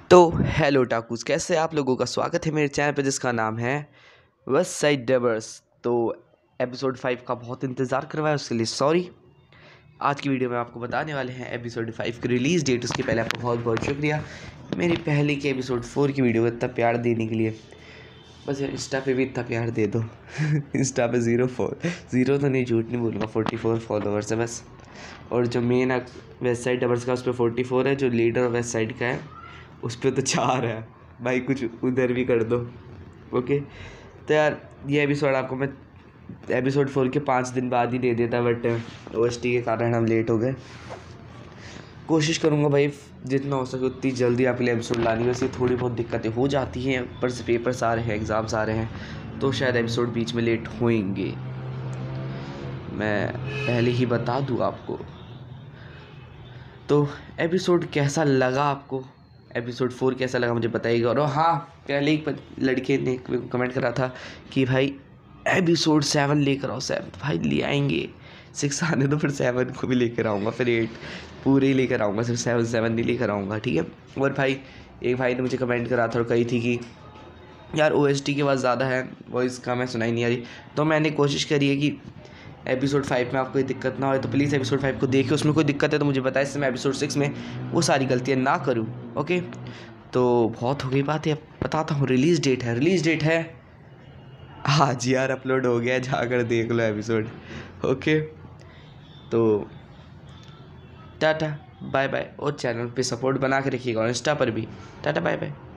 तो हेलो टाकूस, कैसे आप लोगों का स्वागत है मेरे चैनल पर जिसका नाम है वेस्ट साइड डबर्स। तो एपिसोड 5 का बहुत इंतज़ार करवाया, उसके लिए सॉरी। आज की वीडियो में आपको बताने वाले हैं एपिसोड 5 की रिलीज़ डेट। उसके पहले आपका बहुत बहुत शुक्रिया मेरी पहले की एपिसोड 4 की वीडियो को इतना प्यार देने के लिए। बस यार इंस्टा पे भी इतना प्यार दे दो। इंस्टा पे ज़ीरो तो नहीं, झूठ नहीं बोलूँगा, 44 फॉलोवर्स है बस। और जो मेन वेस्ट साइड डबर्स का उस पर 44 है, जो लीडर वेस्ट साइड का है उस पर तो 4 है भाई, कुछ उधर भी कर दो। ओके, तो यार ये एपिसोड आपको मैं एपिसोड 4 के 5 दिन बाद ही दे देता, बट ओएसटी के कारण हम लेट हो गए। कोशिश करूँगा भाई जितना हो सके उतनी जल्दी आपके लिए एपिसोड लानी। वैसे थोड़ी बहुत दिक्कतें हो जाती हैं, ऊपर से पेपर्स आ रहे हैं, एग्ज़ाम्स आ रहे हैं, तो शायद एपिसोड बीच में लेट होंगे। मैं पहले ही बता दूँ आपको। तो एपिसोड कैसा लगा आपको, एपिसोड 4 कैसा लगा मुझे बताइएगा। और हाँ, पहले एक लड़के ने कमेंट करा था कि भाई एपिसोड 7 लेकर आओ। 7 भाई ले आएंगे, 6 आने दो, फिर 7 को भी लेकर आऊँगा, फिर 8 पूरे ही लेकर आऊँगा, सिर्फ 7 नहीं लेकर आऊँगा, ठीक है। और भाई एक भाई ने मुझे कमेंट करा था और कही थी कि यार OST की आवाज़ ज़्यादा है, वॉइस कम है, सुनाई नहीं आ रही। तो मैंने कोशिश करी है कि एपिसोड 5 में आपको कोई दिक्कत ना हो, तो प्लीज़ एपिसोड 5 को देखिए, उसमें कोई दिक्कत है तो मुझे बताएं, इससे मैं एपिसोड 6 में वो सारी गलतियाँ ना करूँ। ओके, तो बहुत हो गई बात है, बताता हूँ। रिलीज़ डेट है आज यार, अपलोड हो गया है, जाकर देख लो एपिसोड। ओके, तो टाटा बाय बाय, और चैनल पे सपोर्ट बना के रखिएगा और इंस्टा पर भी। Tata bye bye.